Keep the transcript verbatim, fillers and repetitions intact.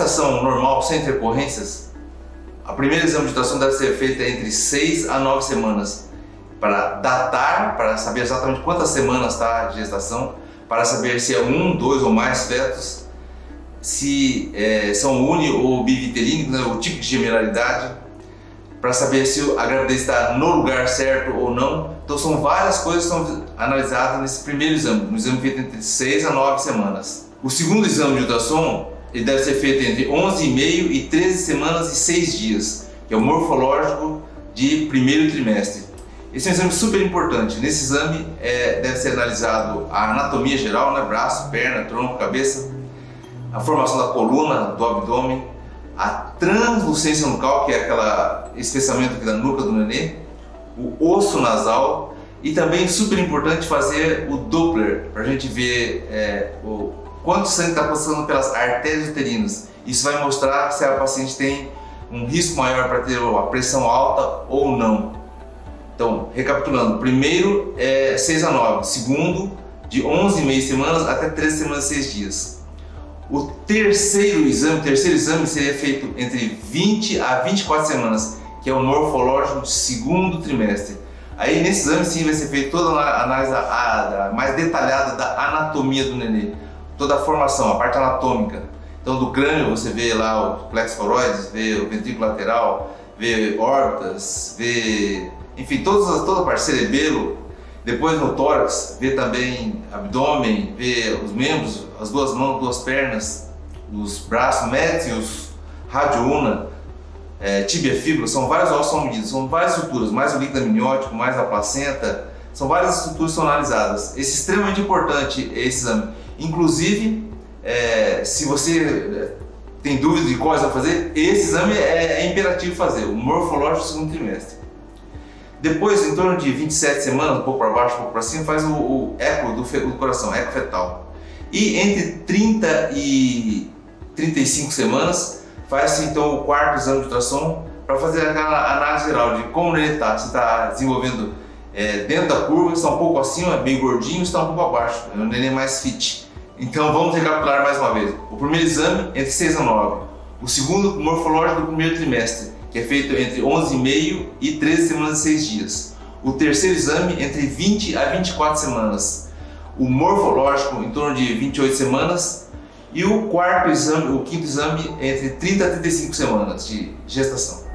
gestação normal, sem intercorrências, a primeira exame de ultrassom deve ser feita entre seis a nove semanas para datar, para saber exatamente quantas semanas está de gestação, para saber se é um, dois ou mais fetos, se é, são uni ou bivitelínicos, né, o tipo de gemelalidade, para saber se a gravidez está no lugar certo ou não. Então são várias coisas que são analisadas nesse primeiro exame, no exame feito entre seis a nove semanas. O segundo exame de ultrassom ele deve ser feito entre onze e meio e treze semanas e seis dias, que é o morfológico de primeiro trimestre. Esse é um exame super importante. Nesse exame é, deve ser analisado a anatomia geral, né? Braço, perna, tronco, cabeça, a formação da coluna, do abdômen, a translucência nucal, que é aquele espessamento aqui da nuca do nenê, o osso nasal e também super importante fazer o Doppler para a gente ver é, o quanto sangue está passando pelas artérias uterinas. Isso vai mostrar se a paciente tem um risco maior para ter a pressão alta ou não. Então, recapitulando, primeiro é seis a nove, segundo de onze e meia semanas até treze semanas e seis dias. O terceiro exame, terceiro exame seria feito entre vinte a vinte e quatro semanas, que é o morfológico de segundo trimestre. Aí nesse exame sim vai ser feita toda a análise a, a, mais detalhada da anatomia do nenê, toda a formação, a parte anatômica. Então do crânio você vê lá o plexo coroides, vê o ventrículo lateral, vê órbitas, vê, enfim, todas, toda a parte cerebelo. Depois no tórax, vê também abdômen, vê os membros, as duas mãos, duas pernas, os braços médios, radioúna, é, tíbia, fíbula, são vários ossos são medidos, são várias estruturas, mais o líquido amniótico, mais a placenta, são várias estruturas que são analisadas. Esse é extremamente importante, esse exame. Inclusive, é, se você tem dúvida de qual exame fazer, esse exame é, é imperativo fazer, o morfológico do segundo trimestre. Depois, em torno de vinte e sete semanas, um pouco para baixo, um pouco para cima, faz o, o eco do, fe, do coração, eco fetal. E entre trinta e trinta e cinco semanas, faz-se então o quarto exame de ultrassom para fazer aquela análise geral de como o nenê está, se está desenvolvendo é, dentro da curva, se está um pouco acima, bem gordinho, se está um pouco abaixo, é um nenê mais fit. Então vamos recapitular mais uma vez. O primeiro exame entre seis a nove, o segundo morfológico do primeiro trimestre, que é feito entre onze e meio e treze semanas e seis dias. O terceiro exame entre vinte a vinte e quatro semanas. O morfológico em torno de vinte e oito semanas. E o quarto exame, o quinto exame entre trinta a trinta e cinco semanas de gestação.